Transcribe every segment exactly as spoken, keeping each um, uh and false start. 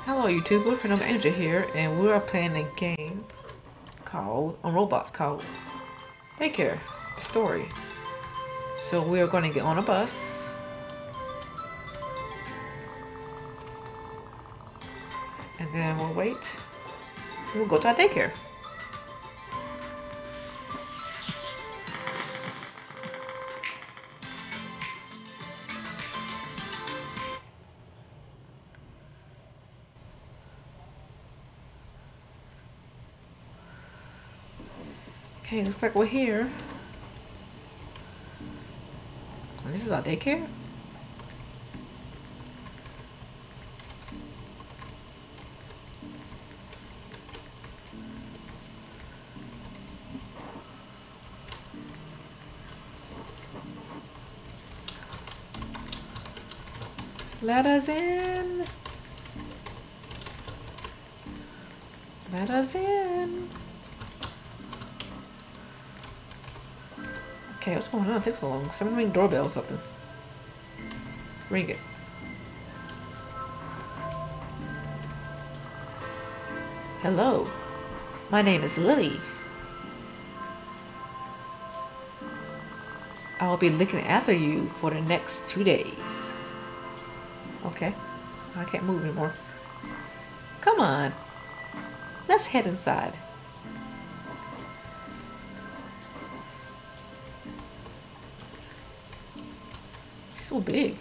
Hello YouTube, we're Random Angel here, and we are playing a game called, on Roblox called Daycare Story. So we are going to get on a bus, and then we'll wait, and we'll go to our daycare. Okay, looks like we're here. This is our daycare? Let us in! Let us in! Okay, what's going on? It takes so long. Someone ring doorbell or something. Ring it. Hello. My name is Lily. I will be looking after you for the next two days. Okay. I can't move anymore. Come on. Let's head inside. It's so big.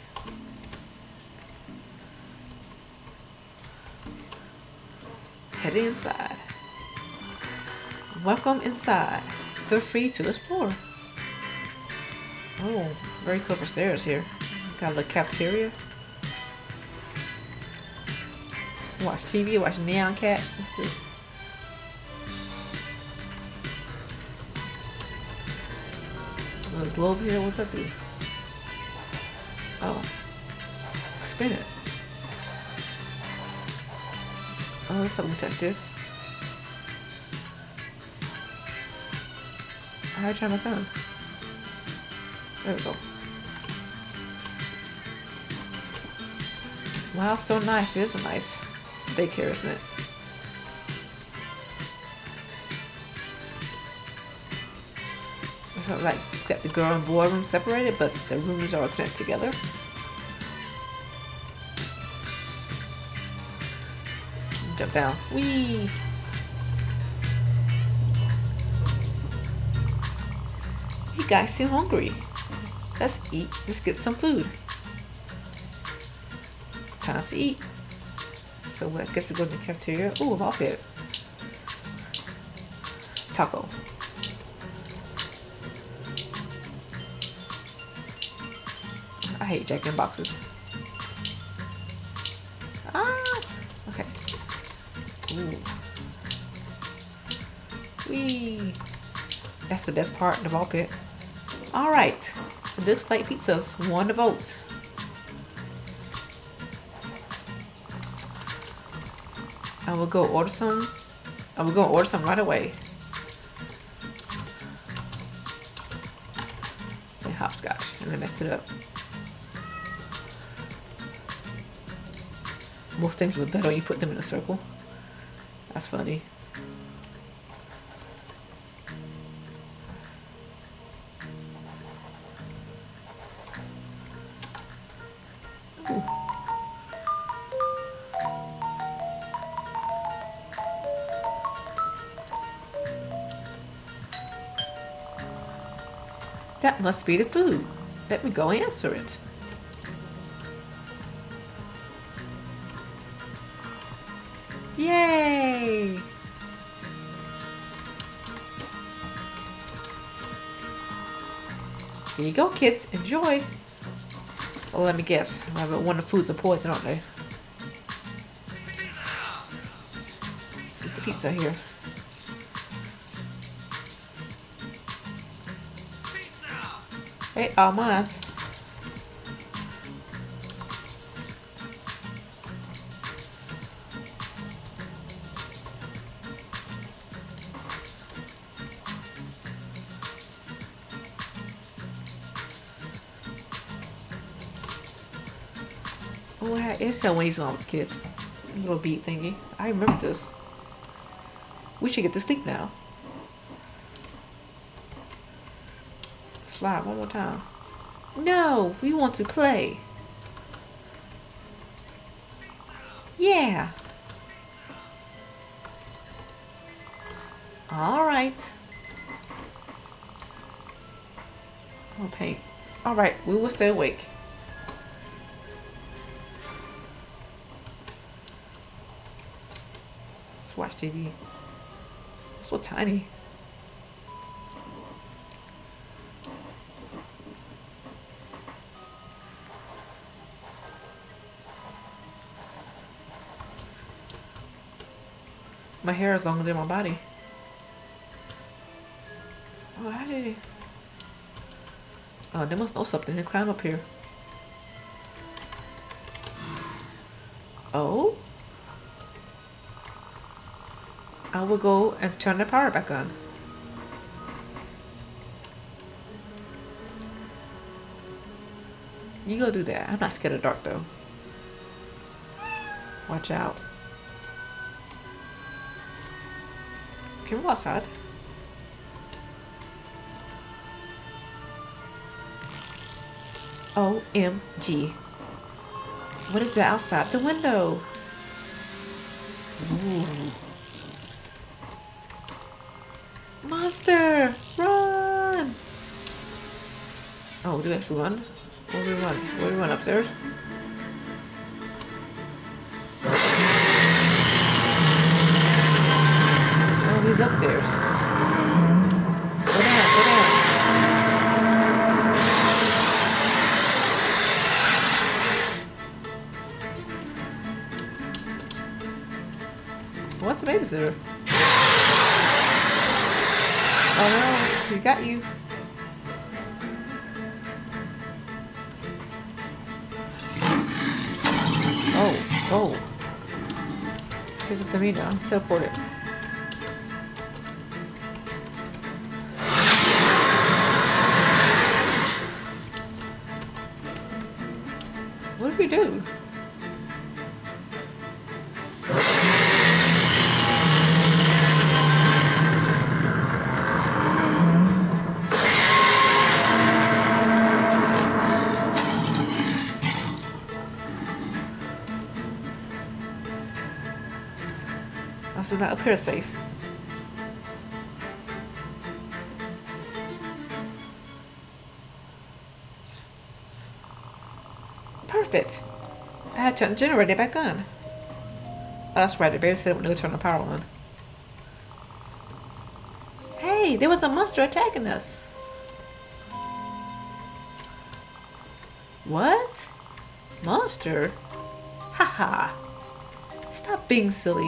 Head inside. Welcome inside. Feel free to explore. Oh, very clever stairs here. Got a little cafeteria. Watch T V, watch Neon Cat. What's this? A little globe here. What's that do? Oh. Spin it. Oh, let's something touch this. How do I turn my phone? There we go. Wow, so nice. It is a nice daycare, isn't it? It's not like got the girl and boy room separated, but the rooms are connected together. Jump down. Whee! You guys seem hungry. Let's eat. Let's get some food. Time to eat. So I guess we go to the cafeteria. Ooh, I'll get taco. I hate Jack in boxes. Ah, okay. Ooh. Whee! That's the best part of the ball pit. All right, it looks like pizza's won the vote. I will go order some. I will go order some right away. And hopscotch, and I messed it up. Most things look better when you put them in a circle. That's funny. Ooh. That must be the food. Let me go answer it. Yay! Here you go, kids. Enjoy. Oh, let me guess. One of the foods are poison, aren't they? Eat the pizza here. Hey, all mine. Oh, it's so when he's on with kids. Little beat thingy. I remember this. We should get to sleep now. Slide one more time. No, we want to play. Yeah. All right. Oh, paint. All right, we will stay awake. Let's watch T V. It's so tiny. My hair is longer than my body. Oh, how did he? Oh, they must know something. They climb up here. Oh? I will go and turn the power back on. You go do that. I'm not scared of dark though. Watch out. Can we go outside? O M G. What is that outside the window? Ooh. Monster! Run! Oh, do we have to run? Where do we run? Where do we run? Upstairs? Oh, he's upstairs. Go down, go down. What's the babysitter? Oh no, he got you. Oh, oh. Take it to me now. Teleport it. What did we do? So that up here is safe. Perfect. I had to turn the generator back on. Oh, that's right, the baby said when they turn the power on. Hey, there was a monster attacking us. What? Monster? Haha. Stop being silly.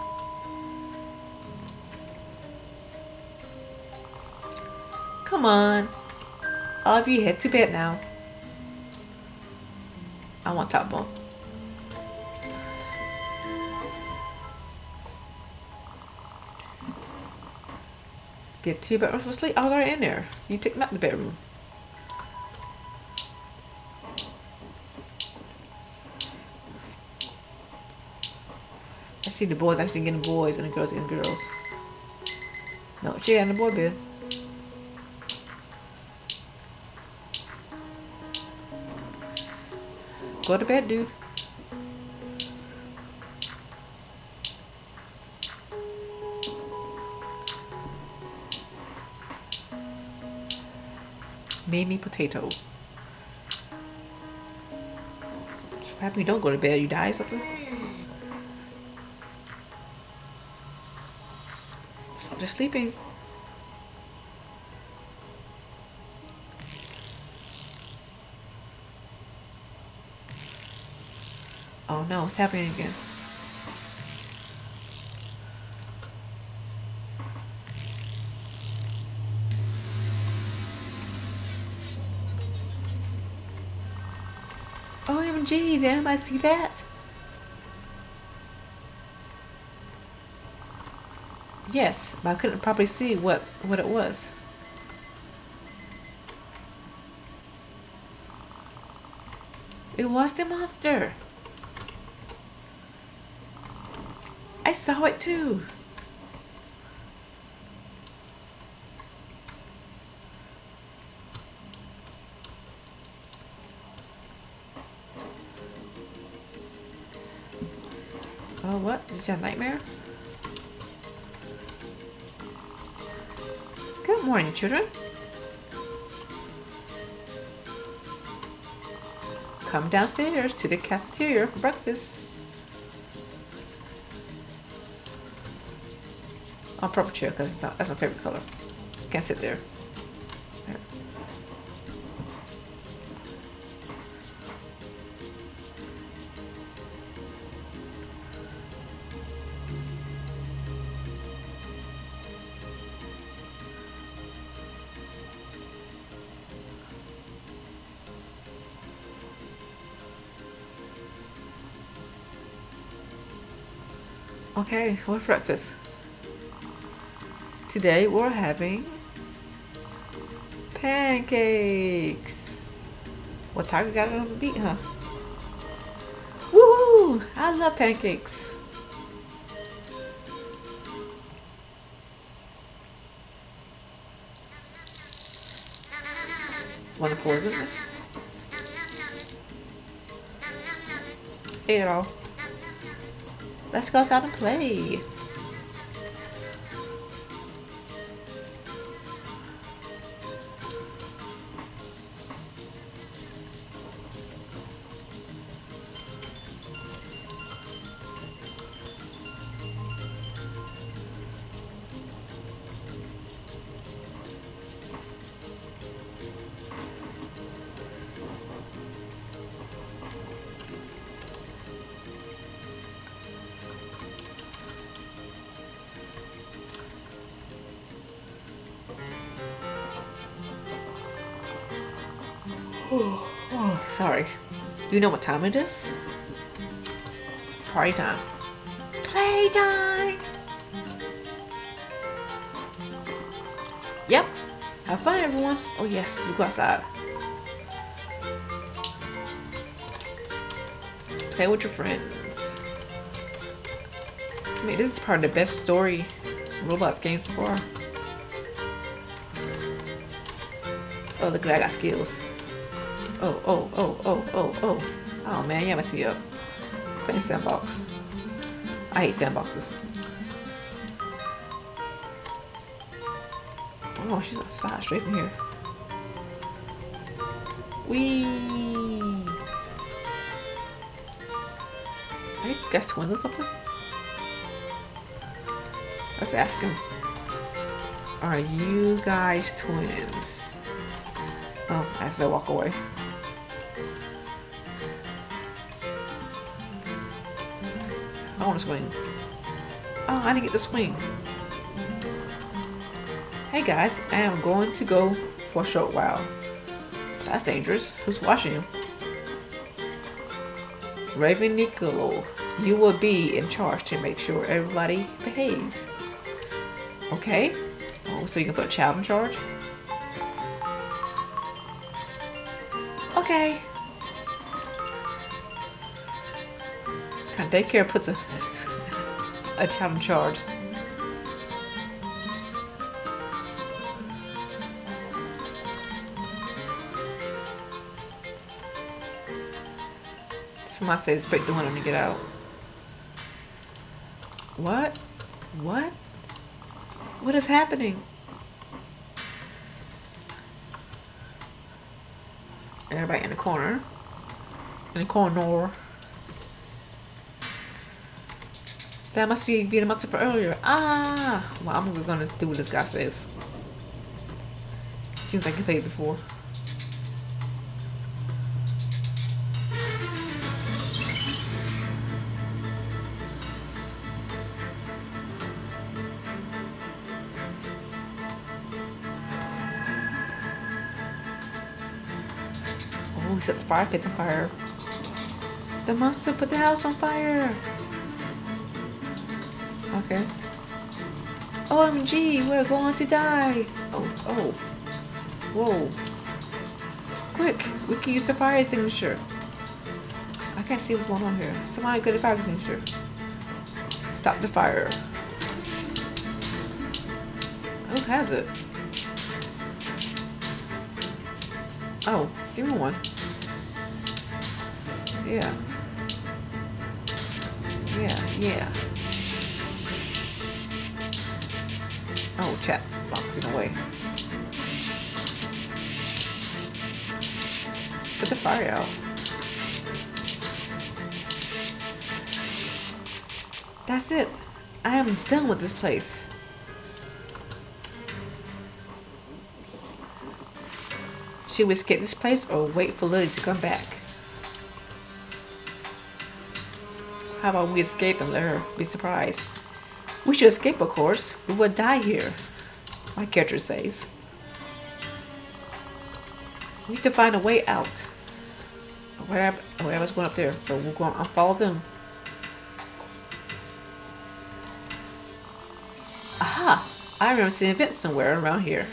Come on. All of you head to bed now. I want top bunk. Get to your bedroom for sleep. I was already in there. You took me out the bedroom. I see the boys actually getting boys and the girls getting girls. No, she got in the boy bed. Go to bed, dude. Mamie Potato. So happy you don't go to bed. You die or something? Stop just sleeping. Oh no, it's happening again. O M G, did anybody see that? Yes, but I couldn't probably see what, what it was. It was the monster. I saw it too. Oh, what? Is that a nightmare? Good morning, children. Come downstairs to the cafeteria for breakfast. Oh, purple chair, because that's my favorite color. Can't sit there. There. Okay, what's breakfast? Today we're having pancakes. Well, Tiger got it on the beat, huh? Woo! I love pancakes. It's wonderful, isn't it? Ate it all. Let's go outside and play. Oh, oh, sorry. You know what time it is? Party time. Playtime! Yep. Have fun, everyone. Oh, yes. You go outside. Play with your friends. To me, this is probably the best story Roblox game so far. Oh, look at that. I got skills. Oh, oh, oh, oh, oh, oh. Oh, man. Yeah, messed me up. Playing sandbox. I hate sandboxes. Oh, she's outside straight from here. Whee! Are you guys twins or something? Let's ask him. Are you guys twins? Oh, as I walk away. I want to swing. Oh, I didn't get to swing. Hey guys, I am going to go for a short while. That's dangerous. Who's watching you? Raven Nicolo, you will be in charge to make sure everybody behaves. Okay? Oh, so you can put a child in charge? Okay. Kind of daycare puts a, a child in charge. Somebody says break the window to get out. What? What? What is happening? Everybody in the corner. In the corner. That must be being a monster for earlier. Ah! Well, I'm gonna do what this guy says. Seems like he played before. Oh, he set the fire pit on fire. The monster put the house on fire. Okay. O M G, we're going to die. Oh, oh. Whoa. Quick, we can use the fire extinguisher. I can't see what's going on here. Somebody get a fire extinguisher. stop the fire. Who has it? Oh, give me one. Yeah. Yeah, yeah. Oh, chat boxing away. Put the fire out. That's it. I am done with this place. Should we escape this place or wait for Lily to come back? How about we escape and let her be surprised? We should escape, of course. We would die here, my character says. We need to find a way out. Whatever, whatever's going up there, so we're going to follow them. Aha! I remember seeing a vent somewhere around here.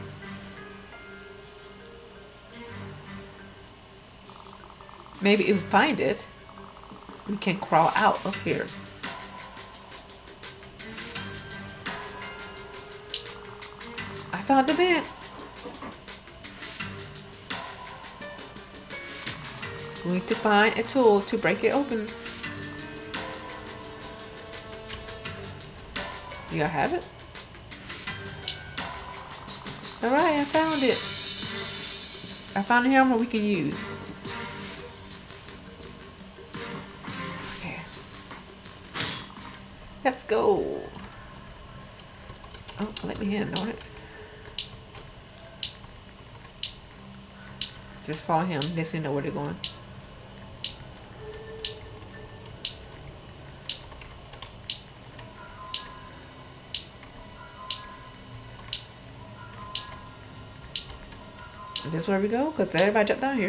Maybe if we find it, we can crawl out of here. I found the vent. We need to find a tool to break it open. You have it? Alright, I found it. I found a hammer we can use. Okay. Let's go. Oh, let me in on it. Just follow him. Let's see know where they're going. This is where we go, because everybody jumped down here.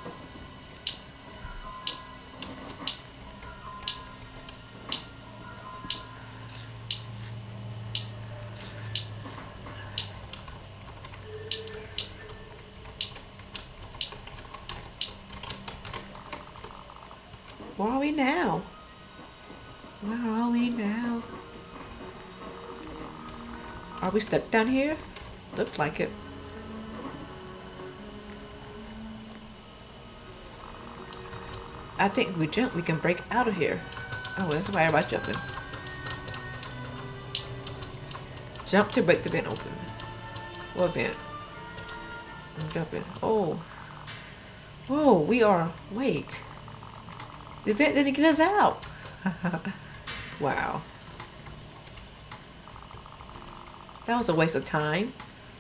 Where are we now? Where are we now? Are we stuck down here? Looks like it. I think if we jump, we can break out of here. Oh, that's why everybody's jumping. Jump to break the vent open. What vent? I'm jumping. Oh. Whoa, we are. Wait. The vent didn't get us out. Wow. That was a waste of time.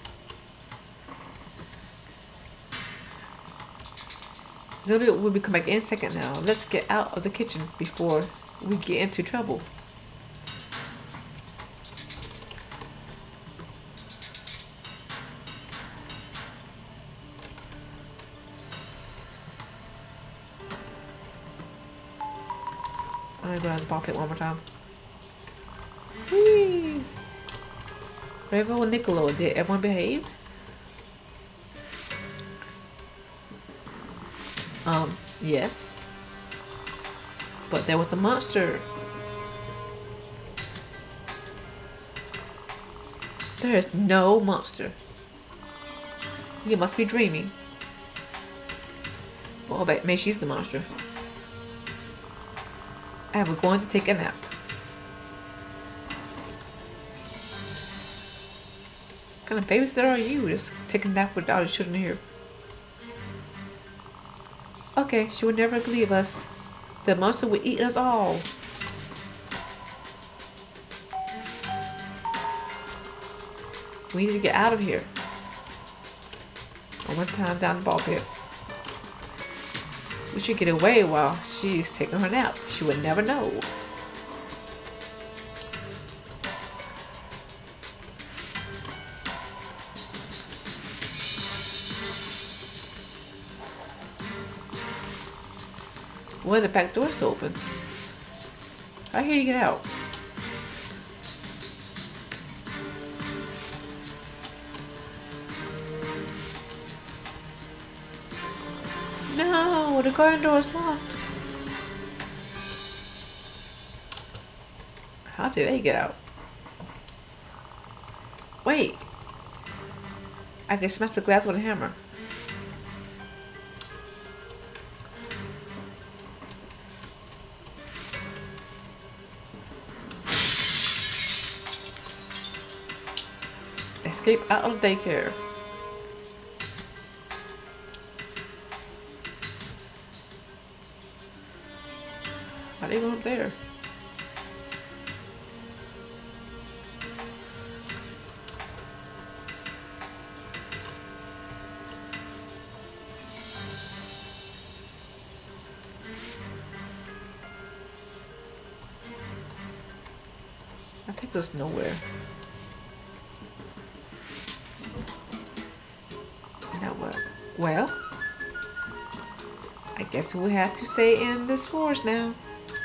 Lily will be coming back in a second now. Let's get out of the kitchen before we get into trouble. I'm gonna go down the ball pit one more time. Whee! Rainbow and Niccolo, did everyone behave? Um, yes. But there was a monster. There is no monster. You must be dreaming. Well, maybe she's the monster. And we're going to take a nap. What kind of babysitter are you? Just taking a nap with all the children here. Okay, she would never believe us. The monster would eat us all. We need to get out of here. One more time down the ball pit. We should get away while she's taking her nap. She would never know. Well, the back door's open. How do you get out? No, the garden door is locked. How did they get out? Wait. I can smash the glass with a hammer. Escape out of daycare. How they going up there? I think there's nowhere. Now what? Well, I guess we have to stay in this forest now.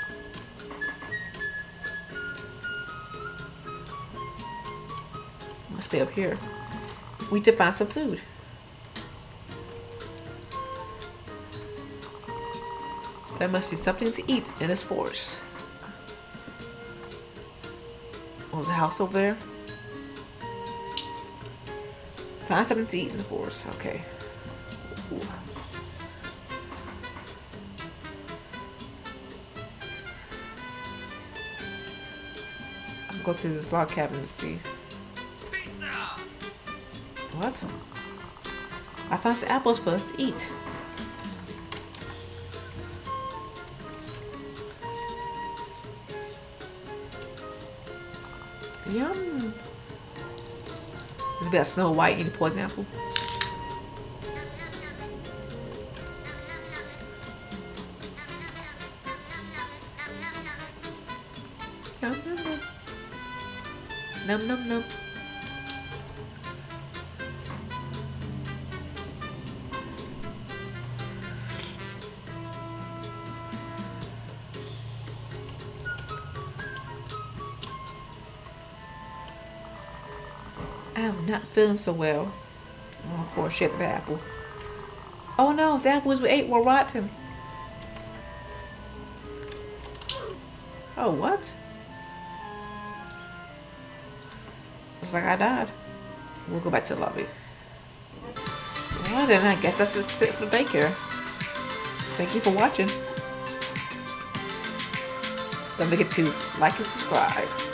I'm gonna stay up here. We need to find some food. There must be something to eat in this forest. Oh, there's a house over there. Find something to eat in the forest. Okay. Ooh. I'm going to this log cabin to see. Pizza! What? I found some apples for us to eat. Yum. There's a bit of Snow White eating poison apple. Num num num. Num num num. I'm not feeling so well. Oh, poor shit, the apple. Oh no, the apples we ate were rotten. Oh, what? Looks like I died. We'll go back to the lobby. Well then, I guess that's just it for daycare. Thank you for watching. Don't forget to like and subscribe.